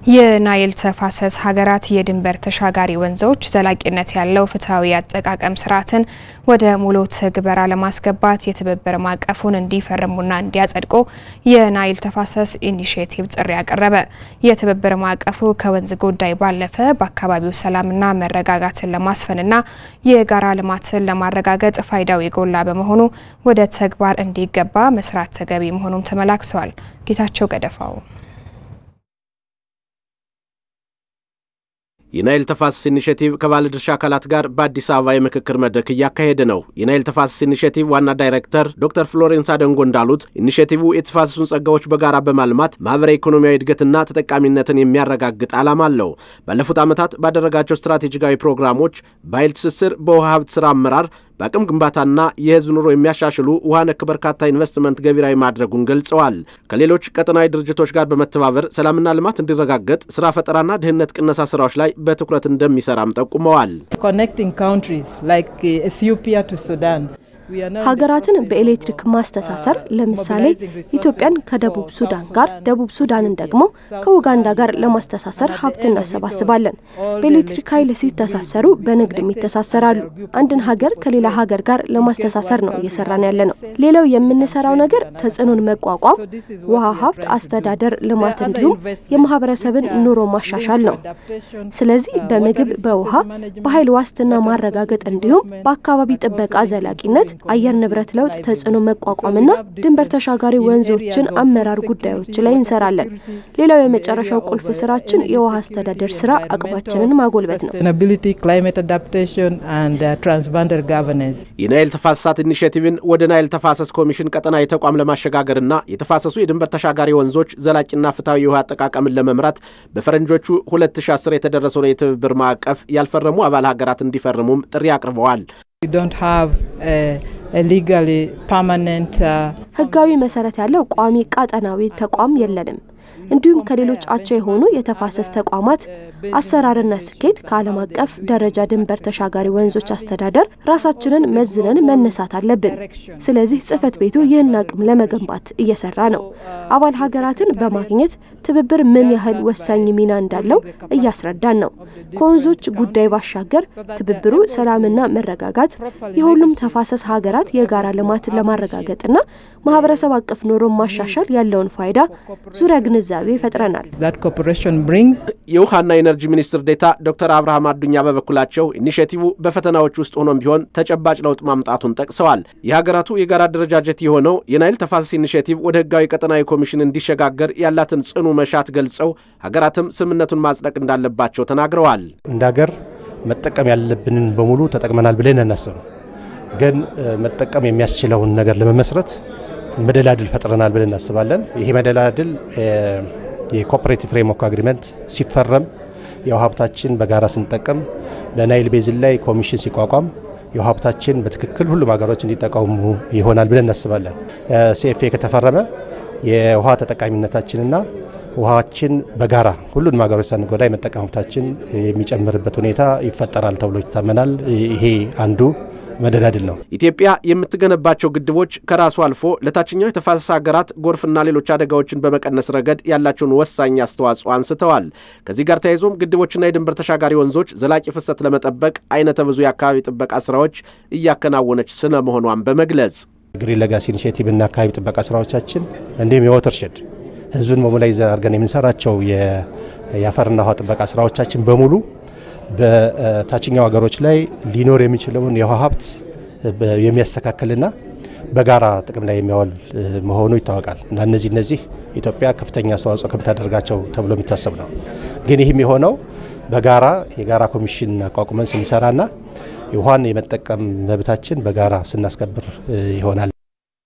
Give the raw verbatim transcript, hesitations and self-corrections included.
የናይል ተፋሰስ ሀገራት የድንበር ተሻጋሪ ወንዞች ዘላቂነት ያለው ፍትሃዊ አጠቃቀም ስርዓትን ወደ ሙሉ ትግበራ ለማስገባት የትብብር ማዕቀፉን እንዲፈርሙና እንዲያጸድቁ የናይል ተፋሰስ ኢኒሺዬቲቭ ጥሪ ያቀረበ። የትብብር ማዕቀፉ ከወንዝ ጉዳይ ባለፈ በአካባቢው ሰላምና መረጋጋትን ለማስፈንና የጋራ ልማትን ለማረጋገጥ ፋይዳው የጎላ በመሆኑ ወደ ተግባር እንዲገባ መስራት ተገቢ መሆኑን ተመላክቷል። ጌታቸው ገደፋው የናይል ተፋሰስ ኢኒሺዬቲቭ ከባለድርሻ አካላት ጋር በአዲስ አበባ የምክክር መድረክ እያካሄደ ነው። የናይል ተፋሰስ ኢኒሺዬቲቭ ዋና ዳይሬክተር ዶክተር ፍሎሬንስ አደንጎ እንዳሉት ኢኒሺዬቲቭ የተፋሰሱን ጸጋዎች በጋራ በማልማት ማህበራዊ ኢኮኖሚያዊ እድገትና ተጠቃሚነትን የሚያረጋግጥ ዓላማ አለው። ባለፉት ዓመታት ባደረጋቸው ስትራቴጂካዊ ፕሮግራሞች በኃይል ትስስር፣ በውሃ ሀብት ስራ አመራር፣ በአቅም ግንባታና የህዝብ ኑሮ የሚያሻሽሉ ውሃ ነክ በርካታ ኢንቨስትመንት ገቢራዊ ማድረጉን ገልጸዋል። ከሌሎች ቀጠናዊ ድርጅቶች ጋር በመተባበር ሰላምና ልማት እንዲረጋገጥ ስራ ፈጠራና ድህነት ቅነሳ ስራዎች ላይ በትኩረት እንደሚሰራም ጠቁመዋል። Connecting countries like Ethiopia to Sudan ሀገራትን በኤሌክትሪክ ማስተሳሰር ለምሳሌ ኢትዮጵያን ከደቡብ ሱዳን ጋር ደቡብ ሱዳንን ደግሞ ከኡጋንዳ ጋር ለማስተሳሰር ሀብት እናሰባስባለን። በኤሌክትሪክ ኃይል ሲተሳሰሩ በንግድም ይተሳሰራሉ። አንድን ሀገር ከሌላ ሀገር ጋር ለማስተሳሰር ነው እየሰራን ያለነው። ሌላው የምንሰራው ነገር ተጽዕኖን መቋቋም፣ ውሃ ሀብት አስተዳደር ልማት እንዲሁም የማህበረሰብን ኑሮ ማሻሻል ነው። ስለዚህ በምግብ በውሃ በኃይል ዋስትና ማረጋገጥ እንዲሁም በአካባቢ ጥበቃ ዘላቂነት አየር ንብረት ለውጥ ተጽዕኖ መቋቋምና ድንበር ተሻጋሪ ወንዞችን አመራር ጉዳዮች ላይ እንሰራለን። ሌላው የመጨረሻው ቁልፍ ስራችን የውሃ አስተዳደር ስራ አቅማችንን ማጎልበት ነው። Sustainability, climate adaptation and uh, transboundary governance. የናይል ተፋሰስ ኢኒሺዬቲቭን ወደ ናይል ተፋሰስ ኮሚሽን ቀጠናዊ ተቋም ለማሸጋገርና የተፋሰሱ የድንበር ተሻጋሪ ወንዞች ዘላቂና ፍትሃዊ የውሃ አጠቃቀምን ለመምራት በፈረንጆቹ ሁለት ሺህ አስር የተደረሰው የትብብር ማዕቀፍ ያልፈረሙ አባል ሀገራት እንዲፈርሙም ጥሪ አቅርበዋል። We don't have a, a legally permanent ህጋዊ መሰረት ያለው ቋሚ ቀጠናዊ ተቋም የለንም። እንዲሁም ከሌሎች አቻ የሆኑ የተፋሰስ ተቋማት አሰራርና ስኬት ከዓለም አቀፍ ደረጃ ድንበር ተሻጋሪ ወንዞች አስተዳደር ራሳችንን መዝነን መነሳት አለብን። ስለዚህ ጽፈት ቤቱ ይህን አቅም ለመገንባት እየሰራ ነው። አባል ሀገራትን በማግኘት ትብብር ምን ያህል ወሳኝ ሚና እንዳለው እያስረዳን ነው። ከወንዞች ጉዳይ ባሻገር ትብብሩ ሰላምና መረጋጋት የሁሉም ተፋሰስ ሀገራት የጋራ ልማትን ለማረጋገጥና ማህበረሰብ አቀፍ ኑሮ ማሻሻል ያለውን ፋይዳ ዙሪያ ግንዛቤ ፈጥረናል። that cooperation brings የውሃና ኢነርጂ ሚኒስትር ዴታ ዶክተር አብርሃም አዱኛ በበኩላቸው ኢኒሺዬቲቭ በፈተናዎች ውስጥ ሆኖም ቢሆን ተጨባጭ ለውጥ ማምጣቱን ጠቅሰዋል። የሀገራቱ የጋራ አደረጃጀት የሆነው የናይል ተፋሰስ ኢኒሺዬቲቭ ወደ ህጋዊ ቀጠናዊ ኮሚሽን እንዲሸጋገር ያላትን ጽኑ መሻት ገልጸው ሀገራትም ስምምነቱን ማጽደቅ እንዳለባቸው ተናግረዋል። እንደ ሀገር መጠቀም ያለብንን በሙሉ ተጠቅመናል ብለን እናስብ። ግን መጠቀም የሚያስችለውን ነገር ለመመስረት መደላድል ፈጥረናል ብለን እናስባለን። ይሄ መደላድል የኮኦፐሬቲቭ ፍሬምወርክ አግሪመንት ሲፈረም የውሃ ሀብታችን በጋራ ስንጠቀም በናይል ቤዝን ላይ ኮሚሽን ሲቋቋም የውሃ ሀብታችን በትክክል ሁሉም ሀገሮች እንዲጠቀሙ ይሆናል ብለን እናስባለን። ሲኤፍኤ ከተፈረመ የውሃ ተጠቃሚነታችንና ውሃችን በጋራ ሁሉንም ሀገሮች ሳንጎዳ የመጠቀም ሀብታችን የሚጨምርበት ሁኔታ ይፈጠራል ተብሎ ይታመናል። ይሄ አንዱ መደላድል ነው። ኢትዮጵያ የምትገነባቸው ግድቦች ከራሱ አልፎ ለታችኛው የተፋሰስ ሀገራት ጎርፍና ሌሎች አደጋዎችን በመቀነስ ረገድ ያላቸውን ወሳኝ አስተዋጽኦ አንስተዋል። ከዚህ ጋር ተያይዞም ግድቦችና የድንበር ተሻጋሪ ወንዞች ዘላቂ ፍሰት ለመጠበቅ አይነተ ብዙ የአካባቢ ጥበቃ ስራዎች እያከናወነች ስለመሆኗን በመግለጽ ግሪን ሌጋሲ ኢኒሺዬቲቭ እና አካባቢ ጥበቃ ስራዎቻችን እንዲሁም የወተርሼድ ህዝብን ሞቢላይዝ አድርገን የምንሰራቸው የአፈርና ውሃ ጥበቃ ስራዎቻችን በሙሉ በታችኛው ሀገሮች ላይ ሊኖር የሚችለውን የውሃ ሀብት የሚያስተካክልና በጋራ ጥቅም ላይ የሚያውል መሆኑ ይታወቃል። እና እነዚህ እነዚህ ኢትዮጵያ ከፍተኛ አስተዋጽኦ ከምታደርጋቸው ተብሎ የሚታሰብ ነው። ግን ይህም የሆነው በጋራ የጋራ ኮሚሽን አቋቁመን ስንሰራና የውሃን የመጠቀም መብታችን በጋራ ስናስከብር ይሆናል።